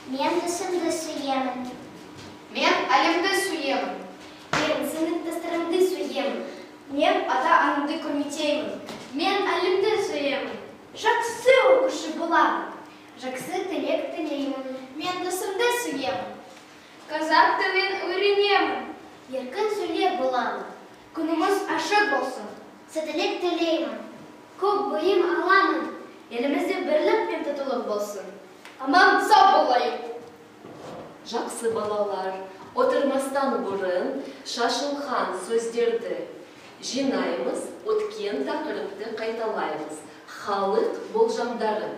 Мен досымды сүйемін. Мен әлемді сүйемін. Мен сыныптастарымды сүйемін. Мен ата-анамды құрметтеймін. Мен әлемді сүйемін. Жақсы оқушы боламын. Жақсы тілек тілеймін. Мен досымды сүйемін. Қазақ тілін үйренемін. Еркін сөйлеп боламын. Күніміз ашық болсын. Сәттілік тілеймін. Көп білім аламын. Елімізде бірлік пен татулық болсын. Аман сау болайық. Жақсы балалар, отырмастан бұрын шашылған сөздерді жинаймыз, өткен тақырыпты қайталаймыз. Халық болжамдары.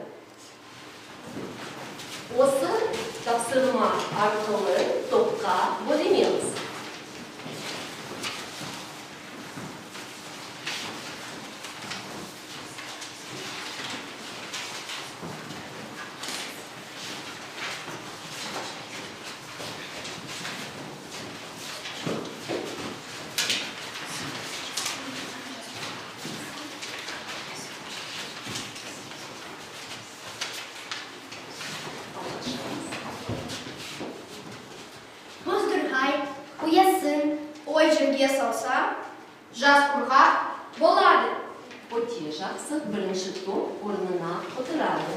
Осы тапсырма арқылы топқа бөлемеміз. Ой жерге салса, жас құрғақ болады. Өте жақсы, бірінші топ орнына отырады.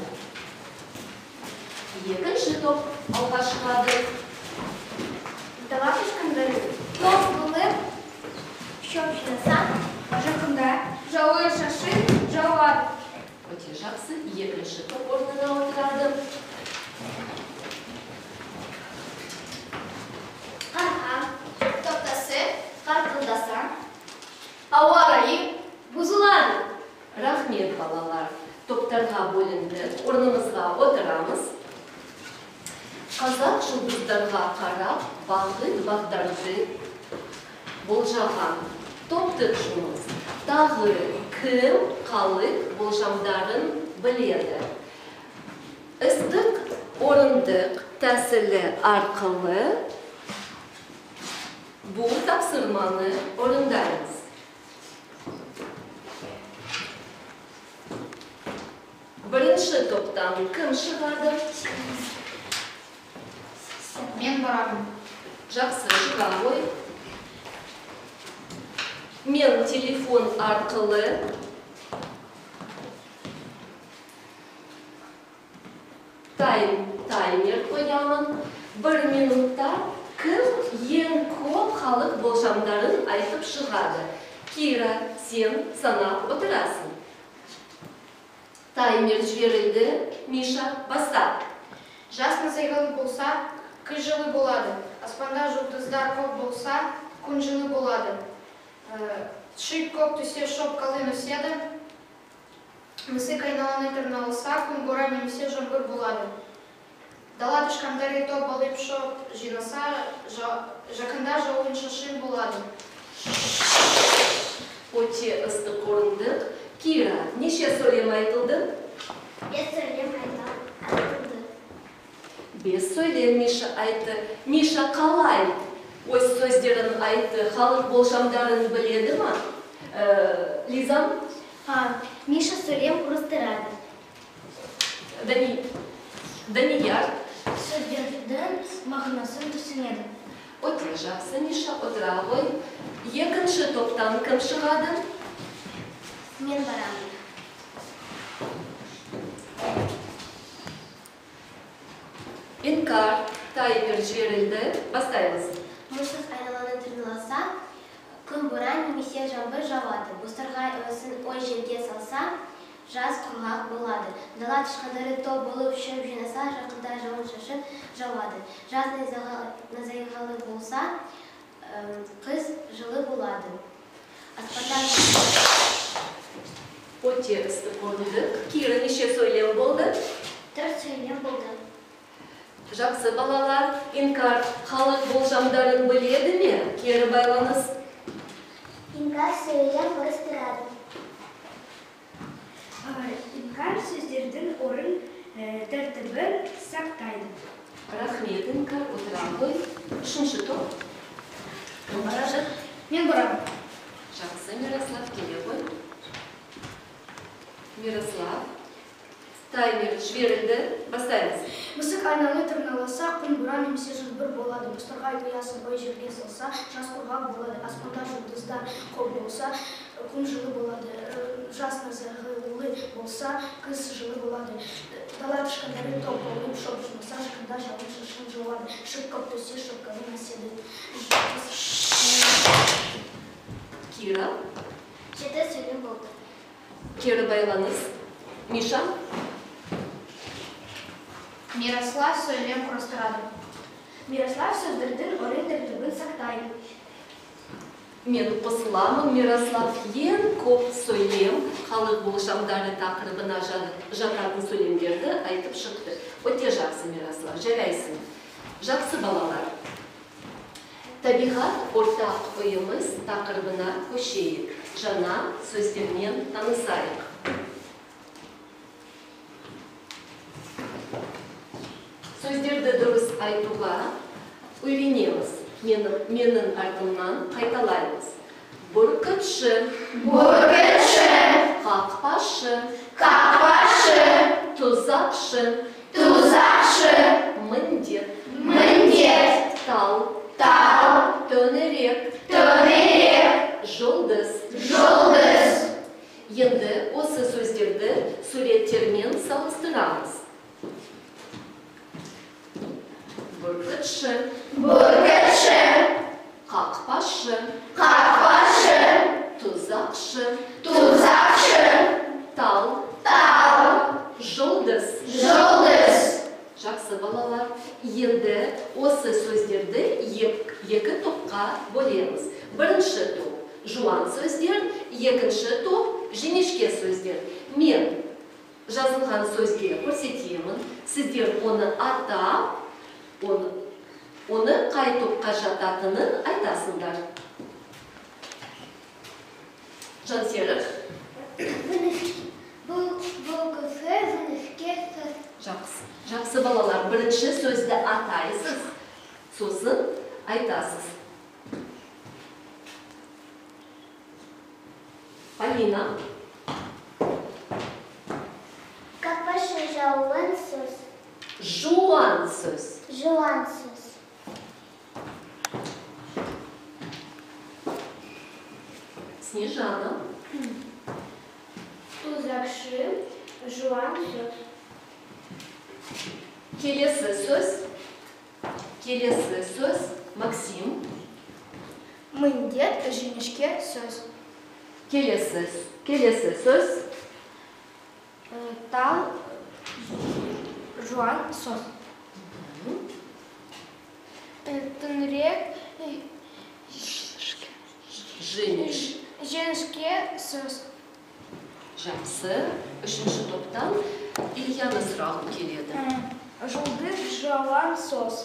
Екінші топ алға шығады. Давай ешқандай топ болып, Шөп жинасам, жақында жауын шашын жауады. Өте жақсы, екінші топ орнына отырады. Ауа райы бұзылады. Рахмет, балалар. Топтарға бөлінді, орнымызға отырамыз. Қазақ жұлдыздарға қарап, бағыт-бағдарды болжаған топтық жұмыс. Тағы кім халық болжамдарын біледі. Ыстық орындық тәсілі арқылы бұл тапсырманы орындаймыз. Бірінші топтан кім шығады? Мен барамын. Жақсы, шыға ғой. Мен телефон арқылы таймер қоямын. 1 минутта кім ең көп халық болжамдарын айтып шығады. Кира, сен санап отырасың. Таймер жіберілді. Миша, баста. Жас назайғалы болса, күз жылы болады. Аспанда жұлдыздар көп болса, күн жылы болады. Шик көп түсе шопқалы нөседі. Мысық айналаны тырналыса, күн бора немесе жаңбыр болады. Дала тышқандары топ болып шоп жинаса, жақында жауын шашын болады. Өте ыстық орындық. Кира, неше сөйлем айтылды? 5 сөйлем айтылды. 5 сөйлем Миша айтты. Миша қалай өз сөздерін айтты, халық болжамдарын біледі ма? Лизам? Миша сөйлем құрыстырады. Данияр? Сөздердің мағынасын түсінеді. Өте жақсы, Миша, отыра ғой. Екінші топтан кім шығады? Мен барамын. Инкар, таймер жіберілді. Бастаймыз. Мысық айналаны тырналаса, күн бора немесе жаңбыр жауады. Бозторғай ұясын ой жерге салса, жаз құрғақ болады. Дала тышқандары топ болып шөп жинаса, жақында жауын шашын жауады. Жаз назайғалы болса, қыз жылы болады. Өте ыстық орындық. Кира, неше сөйлем болды? 4 сөйлем болды. Жақсы, балалар. Инкар, халық болжамдарын біледі ме? Кері байланыс. Инкар сөйлем құрыстырады. Инкар сөздердің орын тәртібін сақтайды. Рахмет, Инкар, отыра ғой. Үшінші топ. Кім барады? Мен барамын. Жақсы, Мирослав, келе ғой. Мирослав, Таймер жіберілді. Бастаймыз. Мысық айналы тырналаса, күн буран немесе жылбыр болады. Бұстырғай ұясын ой жерге салса, жаз құрғақ болады. Аспанда жұлдыздар көп болса, күн жылы болады. Жаз назарғылы болса, күз жылы болады. Дала тышқандары топ болып, шоп жұмаса, шықында жауын шашын жауады. Шық көп төсе, шопқаны мәселі. Кира. 7 сөйлем болды. Кері байланыс. Миша. Мирослав сөйлем құрастырады. Мирослав сөздердің орын тәртібін сақтайды. Мен қосыламын. Мирослав ең көп сөйлем, халық болашамдары тақырыбына жататын сөйлемдерді айтып шықты. Өте жақсы, Мирослав, жарайсың. Жақсы балалар. Табиғат ортақ ойымыз тақырыбына көшейік. Жаңа сөздермен танысайық. Сөздерді дұрыс айтуға үйренеміз. Менің артымнан қайталаймыз. Бүркітші, Бүркітші, қақпашы, қақпашы, тұзақшы, тұзақшы, міндет, міндет, тал, төңірек, жұлдыз. Енді осы сөздерді суреттермен салыстырамыз. Бүркітші, қақпашы, тұзақшы, тал, жұлдыз. Жақсы балалар, енді осы сөздерді екі топқа бөлеміз. Бірінші топ жуан сөздер, екінші топ жіңішке сөздер. Мен жазылған сөзге көрсетемін, сіздер оны атап, оны қай топқа жататынын айтасыңдар. Жансерік. Бұл кісі жіңішке сөз. Жақсы балалар, бірінші сөзді атайсыз, сосын айтасыз. Полина. Қақпашы жауын сөз. Жуан сөз. Жуан сөз. Снежана. Тұзақшы жуан сөз. Келесі сөз. Максим. міндет, жіңішке сөз. Келесі сөз. Тал, жуан сөз. Түнірек, жіңішке сөз. Жақсы. Үшінші топтан Ильяна сұрағы келеді. Жұлдыз, жуан сөз.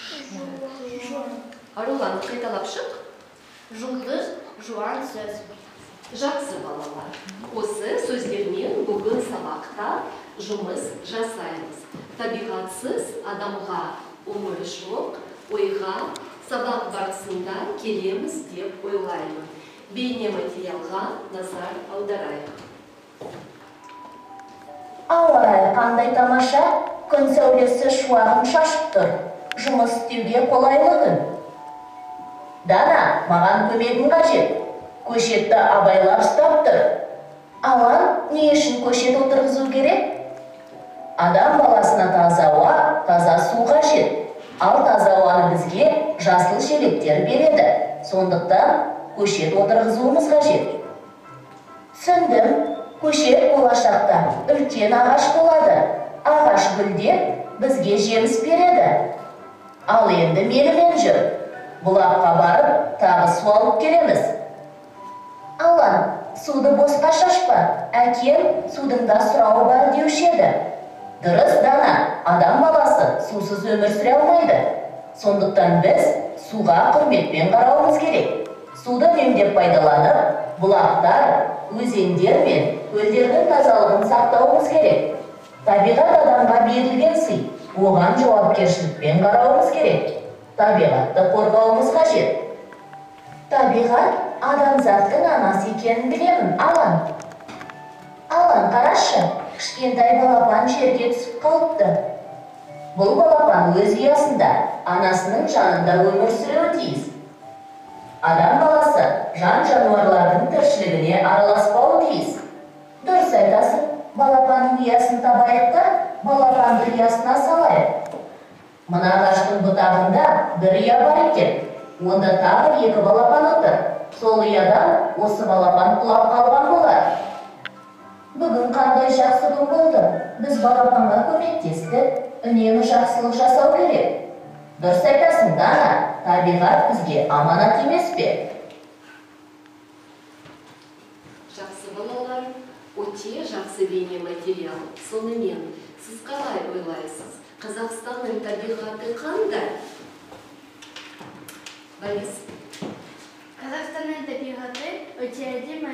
Арулан, қайталап шық. Жұлдыз, жуан сөз. Жақсы балалар. Осы сөздермен бүгін сабақта жұмыс жасаймыз. Табиғатсыз адамға өмір жоқ, ойға сабақ барысында келеміз деп ойлаймын. Бейне материалға назар аударайық. Ауа райы қандай тамаша, күн сәулесі шуағын шашып тұр. Жұмыс істеуге қолайлы күн. Дана, маған көмегің қажет. Көшетті абайлап ұстап тұр. Алан, не үшін көшет отырғызу керек? Адам баласына таза ауа, таза су қажет. Ал таза ауаны бізге жасыл желектер береді. Сондықтан көшет отырғызуымыз қажет. Түсіндім. Көшет болашақта үлкен ағаш болады. Ағаш гүлдеп бізге жеміс береді. Ал енді менімен жүр. Бұлаққа барып, тағы су алып келеміз. Алан, суды босқа шашпа. Әкем судың да сұрауы бар деуші еді. Дұрыс, Дана, адам баласы сусыз өмір сүре алмайды. Сондықтан біз суға құрметпен қарауымыз керек. Суды үнемдеп пайдаланып, бұлақтар, өзендер мен көлдердің тазалығын сақтауымыз керек. Табиғат адамға берілген сый, оған жауапкершілікпен қарауымыз керек. Табиғатты қорғауымыз қажет. Табиғат адамзаттың анасы екенін білемін, Алан. Алан, қарашы, кішкентай балапан жерге түсіп қалыпты. Бұл балапан өз ұясында, анасының жанында өмір сүруі тиіс. Адам баласы жан-жануарлардың тіршілігіне араласпауы тиіс. Дұрыс айтасың, балапанның ұясын табайық та, балапанды ұясына салайық. Мына ағаштың бұтағында бір ұя бар екен. Онда тағы 2 балапан отыр. Сол ұядан осы балапан құлап қалған болар. Бүгін қандай жақсы күн болды. Біз балапанға көмектестік. Үнемі жақсылық жасау керек. Дұрыс айтасың, Дана, табиғат бізге аманат емес пе? Жақсы балалар, өте жақсы бейнематериал. Сонымен, сіз қалай ойлайсыз? Қазақстанның табиғаты қандай? Борис. Қазақстанның табиғаты өте әдемі.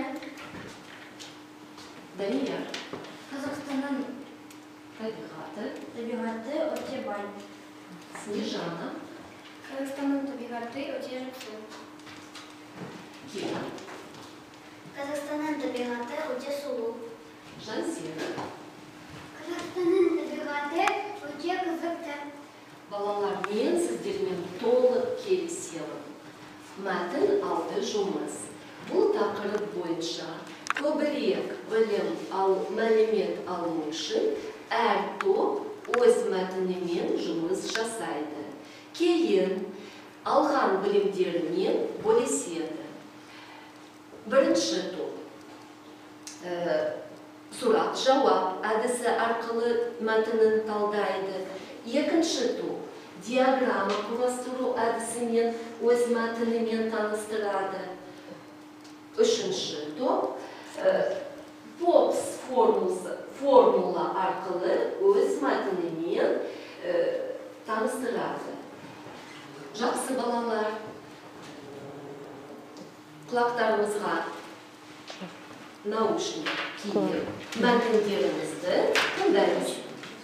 Данияр. Қазақстанның Табиғаты. өте бай. Снежана. Қазақстанның табиғаты өте жақсы. Кира. Қазақстанның табиғаты өте сұлу. Жансина. Қазақстанның табиғаты өте қызықты. Балалар, мен сіздермен толық келісемін. Мәтін алды жұмыс. Бұл тақырып бойынша көбірек білім мәлімет алу үшін әр топ өз мәтінімен жұмыс жасайды. Кейін алған білімдерімен бөліседі. Бірінші топ сұрақ-жауап әдісі арқылы мәтінін талдайды. Екінші топ диаграмма құрастыру әдісімен өз мәтінімен таныстырады. Үшінші топ POPS формула арқылы өз мәтінімен таныстырады. Жақсы балалар, құлақтарымызға наушник киіп, мәтіндерімізді тыңдаймыз.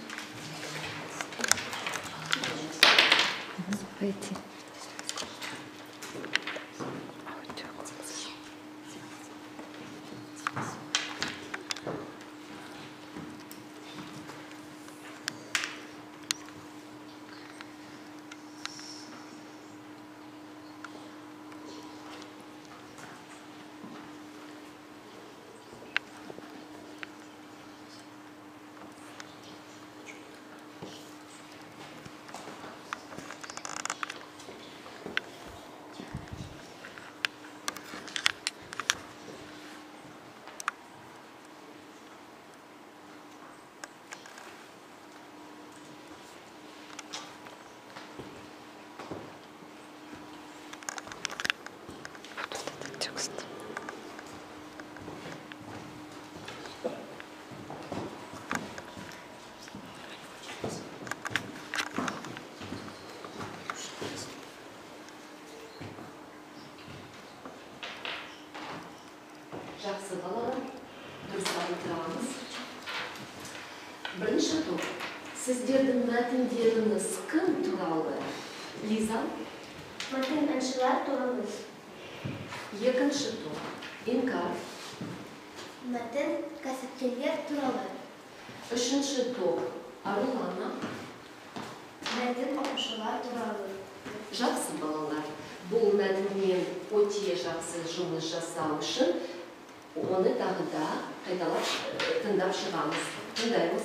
Жақсы балалар, дұрыстап отырамыз. Бірінші топ, сіздердің мәтіндеріңіз кім туралы? Лиза? Мәтін әншілер туралы. Екінші топ, Инкар. Мәтін кәсіпкерлер туралы. Үшінші топ, Арулана. Мәтін оқушылар туралы. Жақсы балалар, бұл мәтінмен өте жақсы жұмыс жасау үшін оны тағы да қайталап тыңдап шығамыз. Тыңдаймыз.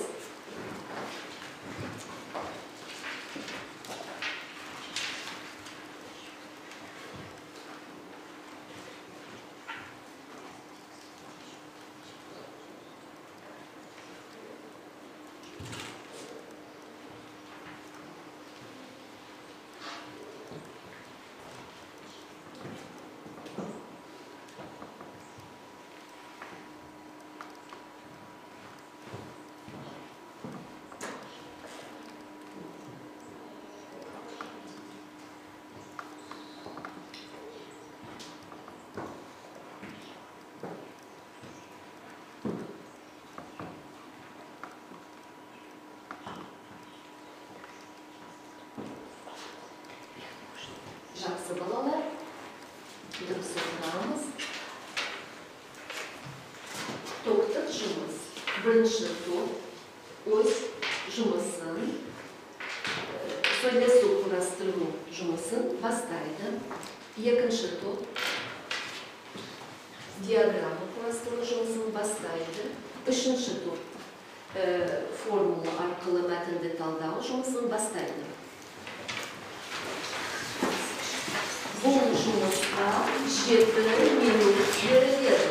birinchi to'p o'z жұмысын, сөйлесу құрастыру жұмысын бастайды. Екінші топ диаграмма құрастыру жұмысын бастайды. Үшінші топ формула арқылы мәтінді талдау жұмысын бастайды. Бұл жұмысқа 7 минут беріледі.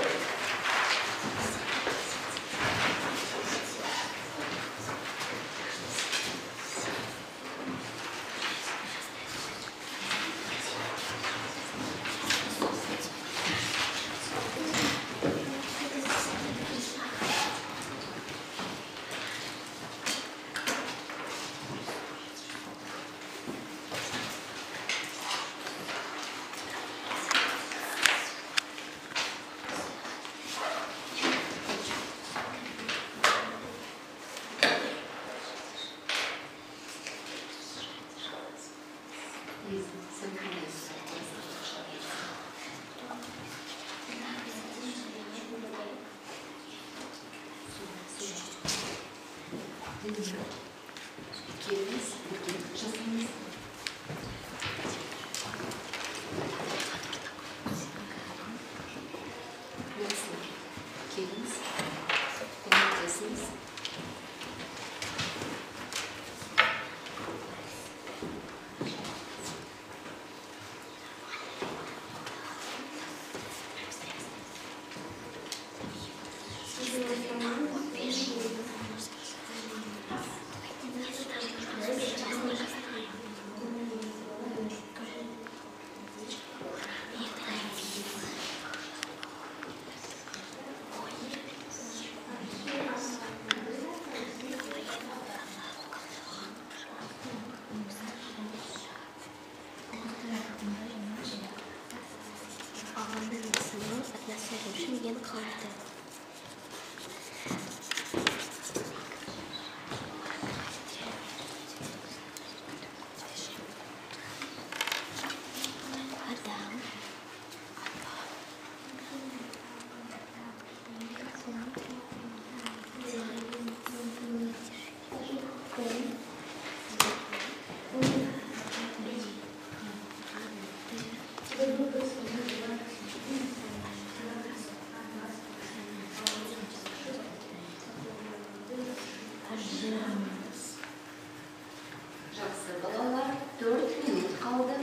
Жақсы балалар, 4 минут қалды.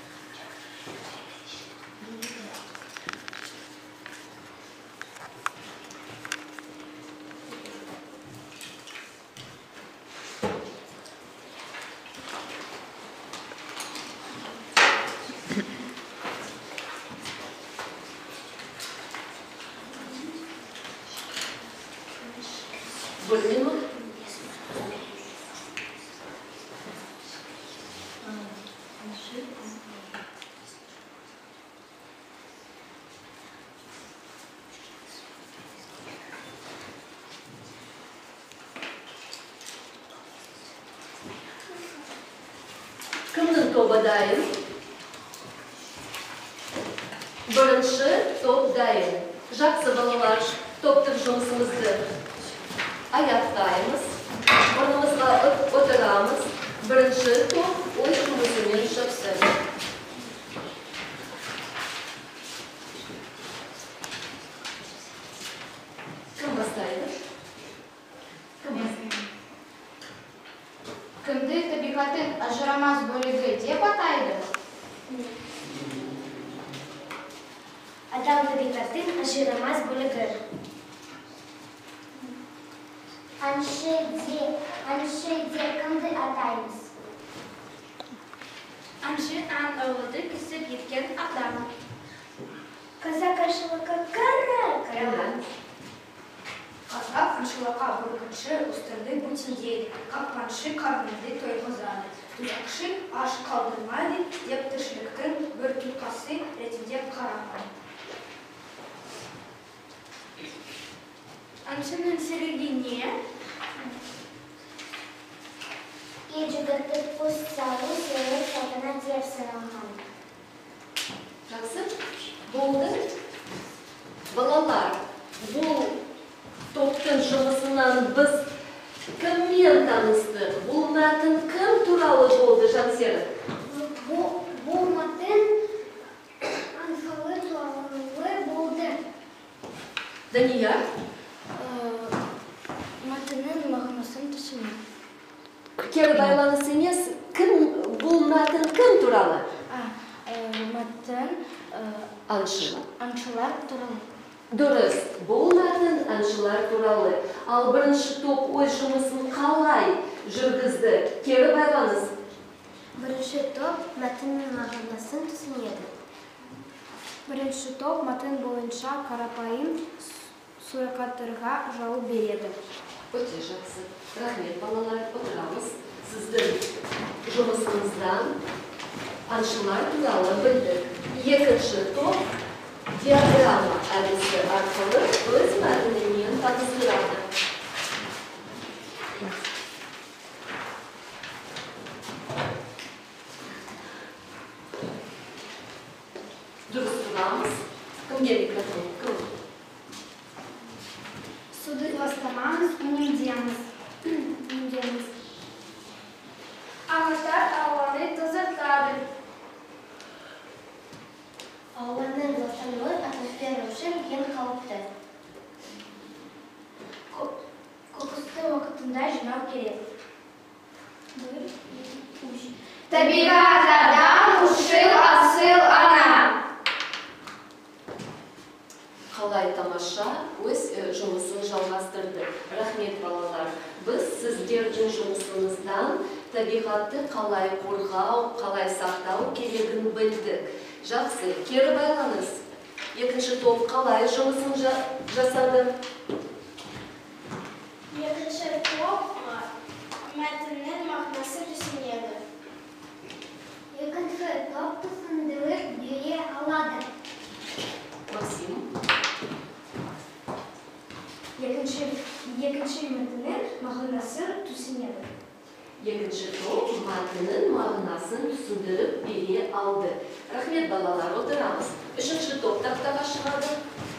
Bir minut. Kimdir topa dayım? Birinci top dayım. Жақсы балалар, топтық жұмысымызды аяқтаймыз. Орнымызға отырамыз. Бірінші топ өз жұмысымен шықсын. Кім бастайды? Кімді табиғаттың ажырамас бөлігі деп атайды? Адам табиғаттың ажырамас бөлігі. Аншыде кімді атаймыз? Аншы аң ауылды кісіп еткен адам. Қаза қаршылыққа қара. Қазға қаншылыққа бүргінші ұстырды бүтіндейді, қақпаншы қарныңды тойғызады. Тұзақшы аш қалдырмайды, деп тіршіліктің бір тұтқасы ретінде қарапайды. Аншының сірігі не? Ежігітті пұс салу сүйрек сатына деп сұралған. Жақсы. Болды. Балалар, бұл топтың жұмысынан біз кіммен таныстық? Бұл мәтін кім туралы болды, Жансері? Бұл мәтін арқылы туралы болды. Данияр? Мәтіннің мағынасын түсіну. Кері байланыс емес, бұл мәтін кім туралы? Мәтін аңшылар туралы. Дұрыс, бұл мәтін аңшылар туралы. Ал бірінші топ өз жұмысын қалай жүргізді? Кері байланыс. Бірінші топ мәтіннің мағынасын түсінеді. Бірінші топ мәтін бойынша қарапайым сұрақтарға жауап береді. Өте жақсы. Рахмет, балалар, отырамыз. Сіздің жұмысыңыздан аңшылар туралы білдік. Екінші топ диаграмма әдісі арқылы өз мәтінімен таныстырады. Дұрыс тұрамыз. Кімге микрофон? Кім? Суды бастамаңыз, үнемдеміз. Ағаштар ауаны тазартады. Ауаның ластануы атмосфера үшін ең қауіпті. Қоқысты уақытында жинау керек. Табиғат адам, ушыл асыл ана. Қалай тамаша өз жұмысын жалғастырды. Рахмет, балалар. Біз сіздердің жұмысыңыздан табиғатты қалай қорғау, қалай сақтау керегін білдік. Жақсы, кері байланыс. Екінші топ қалай жұмысын жасады? Екінші топ мәтіннің мағынасын түсінеді. Екінші топ түсіндіріп бере алады. Максим. Екінші мәтіннің мағынасын түсінеді. Екінші топ мәтіннің мағынасын түсіндіріп бере алды. Рахмет, балалар, отырамыз. Үшінші топ тақтаға шығады.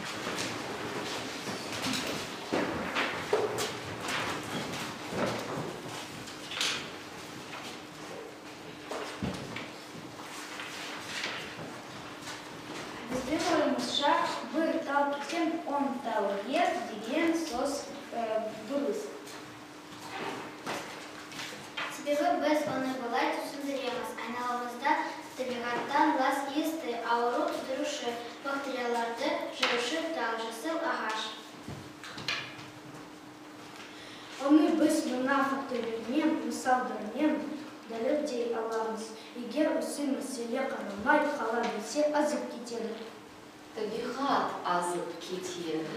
Біздің ойымызша бір тау кеткен 10 тау ес деген сөз дұрыс. Себебі біз оны былай түсіндіреміз. Айналамызда табиғаттан лас иісті, ауру тудырушы, бактерияларды жирушы тау, жасыл ағаш. Оны біз мына факторлермен, мысалдармен дәлелдей аламыз. Егер осы мәселе қаралмай қала берсе, азып кетеді. Табиғат азып кетеді.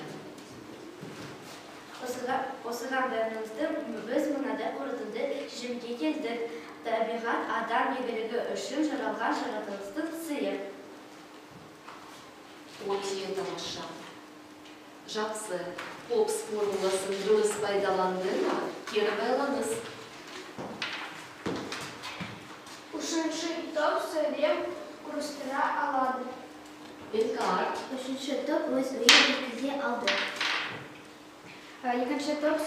Осыған байланысты біз мынада қорытынды шешімге келдік. Табиғат адам игілігі үшін жаралған жаратылыстың сыйы. Өте тамаша. Жақсы. Попс формуласын дұрыс пайдаланды ма? Кері байланыс. Үшінші топ сөйлем құрастыра алады. Ильгар. Үшінші топ өз ойын жеткізе алды. Екінші топ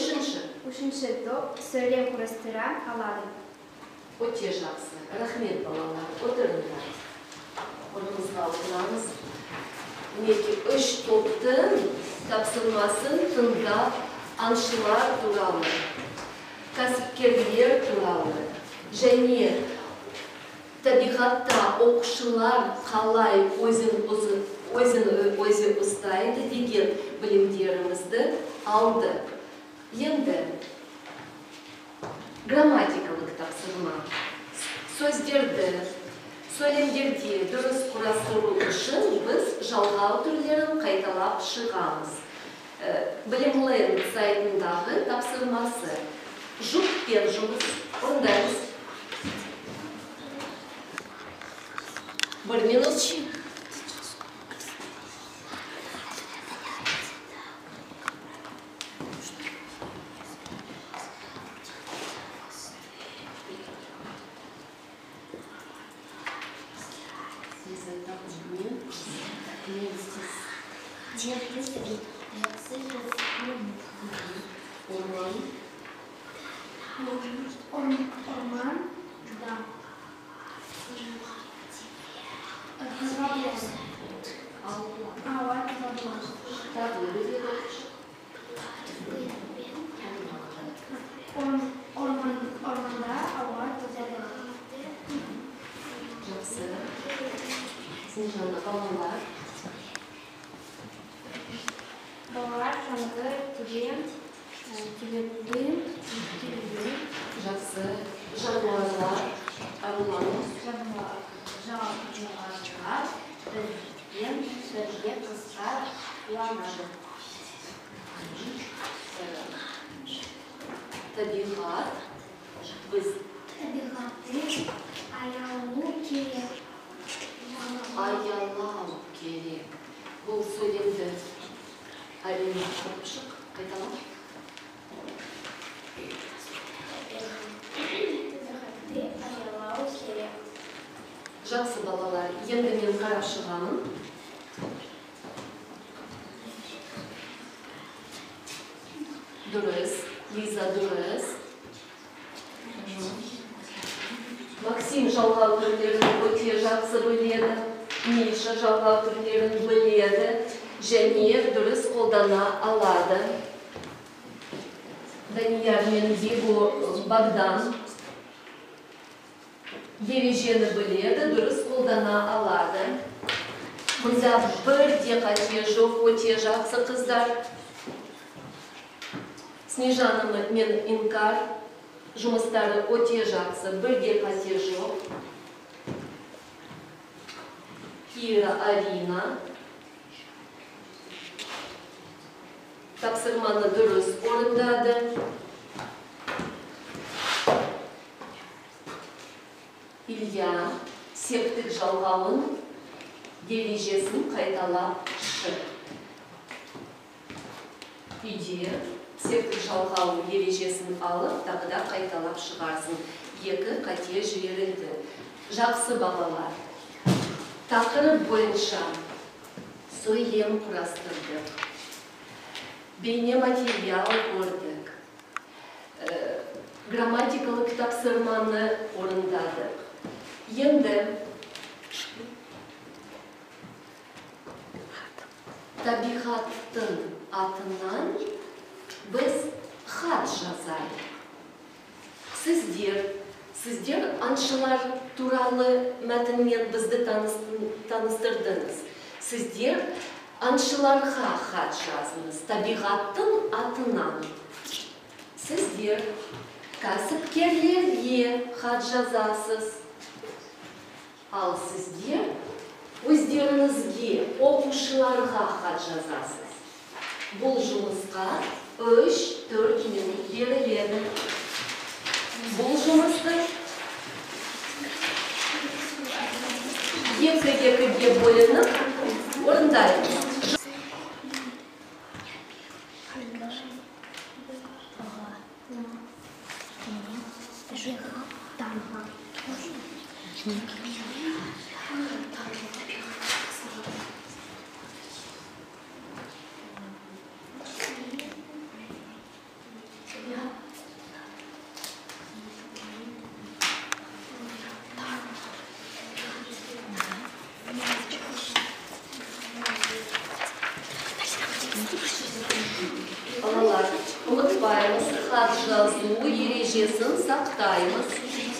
сөйлем құрастыра алады. Өте жақсы. Рахмет, балалар. Отырыңдар. Орнымызға отырамыз. Мінекей, үш топтың тапсырмасын тыңдап, аңшылар туралы, кәсіпкерлер туралы және табиғатта оқушылар қалай өзін ұстайды деген білімдерімізді алды. Енді грамматикалық тапсырма. Сөздерді, сөйлемдерде дұрыс құрастыру үшін біз жалғау түрлерін қайталап шығамыз. Білімлен сайтындағы тапсырмасы. Жұппен жұмыс орындаймыз. Бір минут. Нет, Орман. Да. Алла. Орманда ауа таза. Жақсы. Снежана, балалар. Балалар жаңғы түгем, түгетті, Жақсы. Жануарлар. Аруланыз. Жануарлар бірге қысқа ұланады. Табиғат. Біз табиғатты аялу керек. аялау керек. Бұл сөйлемді әрине қорпышық қайталап. Табиғатты аялау керек. Жақсы балалар, енді мен қарап шығамын. Дұрыс, Лиза дұрыс. Максим жалғау түрлерін өте жақсы біледі. Миша жалғау түрлерін біледі. Және дұрыс қолдана алады. Данияр мен Богдан ережені біледі, дұрыс қолдана алады. Мұнда бірде қате жоқ, өте жақсы қыздар. Снежана мен Инкар жұмыстары өте жақсы, бірде қате жоқ. Кира, Арина тапсырманы дұрыс орындады. Илья септік жалғауын ережесін қайталап шық. Үйде септік жалғау ережесін алып, тағы да қайталап шығарсын. Екі қате жіберілді. Жақсы балалар. Тақырып бойынша сөйлем құрастырдық. Бейне материал көрдік. Грамматикалық тапсырманы орындадық. Енді табиғаттың атынан біз хат жазайық. Сіздер аңшылар туралы мәтінмен бізді таныстырдыңыз. Сіздер аңшыларға хат жазыңыз табиғаттың атынан. Сіздер кәсіпкерлерге хат жазасыз. Ал сіздер өздеріңізге, оқушыларға хат жазасыз. Бұл жұмысқа 3-4 минут беріледі. Бұл жұмысты екі-екіге бөлініп орындаймыз. Балалар, ұмытпаймыз, хат жазу ережесін сақтаймыз.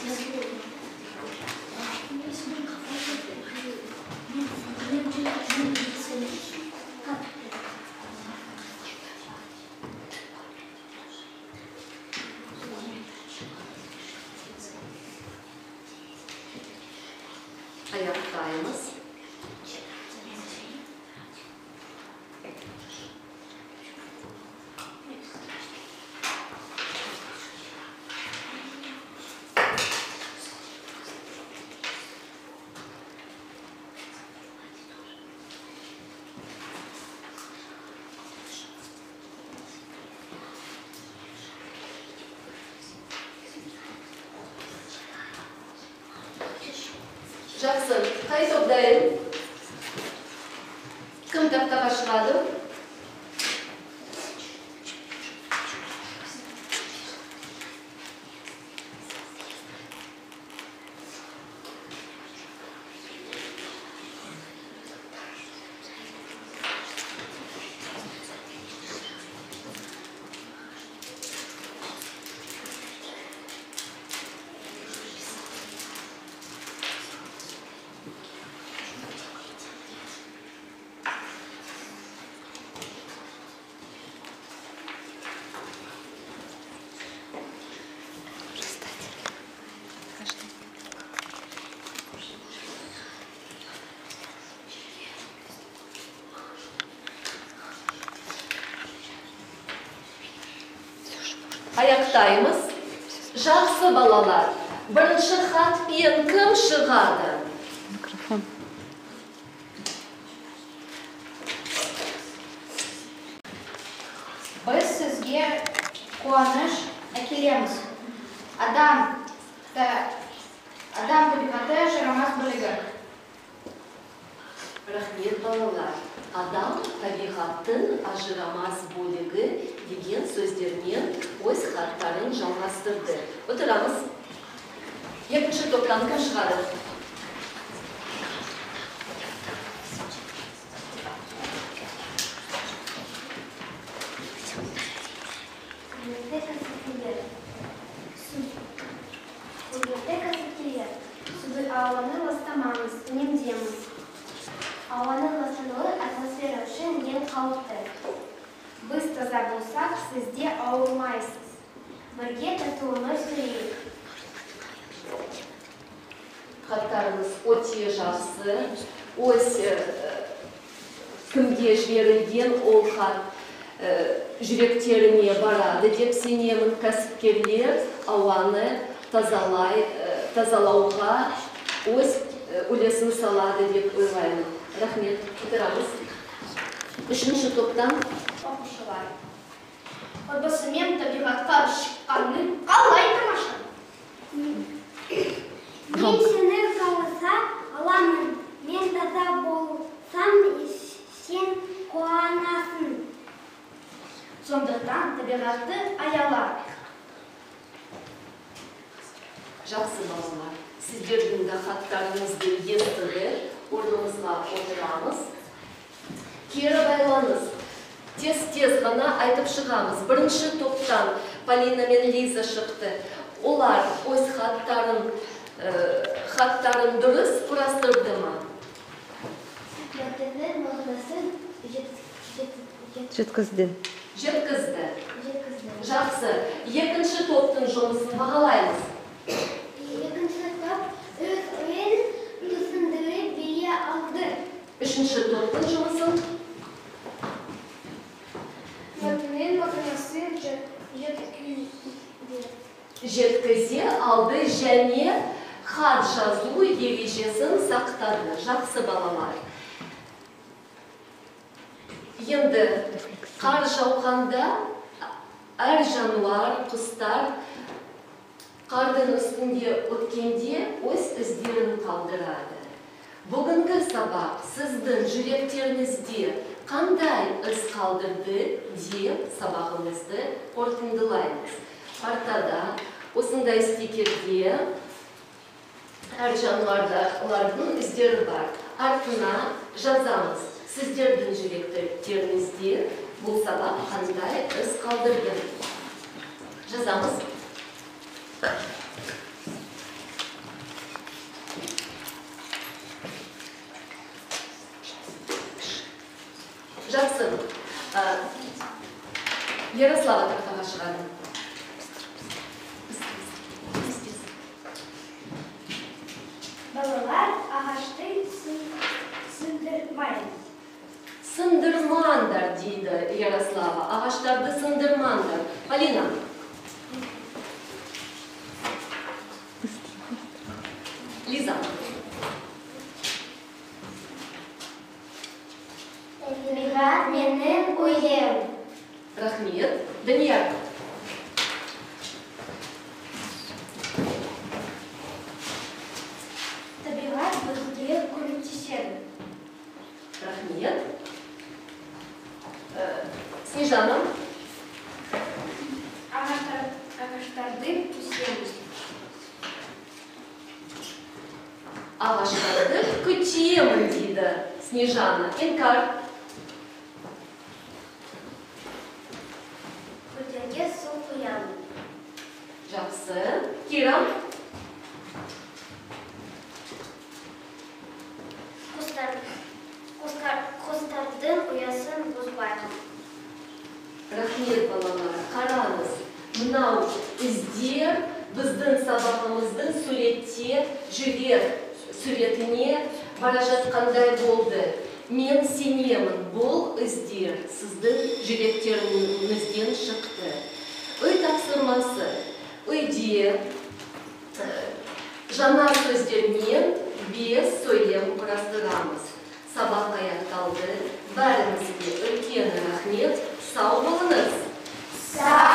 Аяқтаймыз. Жақсы, қай топтайын? Кім тақтаға шығады? аяқтаймыз. Жақсы балалар. Бірінші хатпен кім шығады? Біз сізге қуаныш әкелеміз. Адам табиғаты жарамас бөлігі. Рахмет балалар. Адам табиғаттың ажырамас бөлігі деген сөздермен өз хаттарын жалғастырды. Отырамыз. Екінші топтан кім шығады? Библиотека сәттелер. Суды ауаны ластамаңыз, үнемдеміз. Ауаның ластануы атмосфера үшін ең қауіпті. Біз таза болсақ, сізде ауырмайсыз. Бірге татуымыз сүрейік. Хаттарыңыз өте жақсы. Ось кімге жіберілген ол хат жүректеріне барады деп сенемін. Кәсіпкерлер ауаны тазалауға өз үлесін салады деп ойлаймын. Рахмет. Отырамыз. Үшінші топтан Оқушылар. Отбасымен табиғатқа шыққанның қалай тамаша? Мен сені қаласа аламын. Мен таза болсам, сен қуанасың. Сондықтан табиғатты аяла. жақсы балалар. Сіздердің де хаттарыңызды естіді. Орныңызға отырамыз. Кері байланыз. Тез ғана айтып шығамыз. Бірінші топтан Полина мен Лиза шықты. Олар өз хаттарын дұрыс құрастырды ма? Мәтіннің мағынасын Жеткізді. Жеткізді. Жақсы. Екінші топтың жұмысын бағалаймыз. Екінші топ өз ойын түсіндіріп бере алды. Үшінші топтың жұмысын Мәтіннің мағынасын жеткізе алды және хат жазу ережесін сақтады. Жақсы балалар. Енді қар жауғанда әр жануар, құстар қардың үстінде өткенде өз іздерін қалдырады. Бүгінгі сабақ сіздің жүректеріңізде қандай із қалдырды деп сабағымызды қорытындылаймыз. Партада осындай стикерде әр жануарлардың іздері бар. Артына жазамыз. Сіздердің жүректеріңізде бұл сабақ қандай із қалдырды. Жазамыз. Жақсы. Ярослава тақтаға шығады. Балалар ағашты сындырмайды. Сындырмандар дейді Ярослава. Ағаштарды сындырмандар. Полина. Лиза. Табиғат менің ойым. Рахмет. Данияр. Табиғат бізге көмектеседі. Рахмет. Снежана. Ағаштарды күтеміз. Ағаштарды күтемін дейді Снежана. Инкар. Көтерге су құямын. Жақсы. Кира. Құстардың ұясын бұзбаймын. Рахмет балалар. Қараңыз. Мынау іздер біздің сабағымыздың суретіне бара жатқандай болды. Мен сенемін, бұл іздер сіздің жүректеріңізден шықты. Үй тапсырмасы тапсырмасы. Үйде жаңа сөздермен 5 сөйлем құрастырамыз. Сабақ аяқталды. Бәріңізге үлкен рахмет. Сау болыңыз.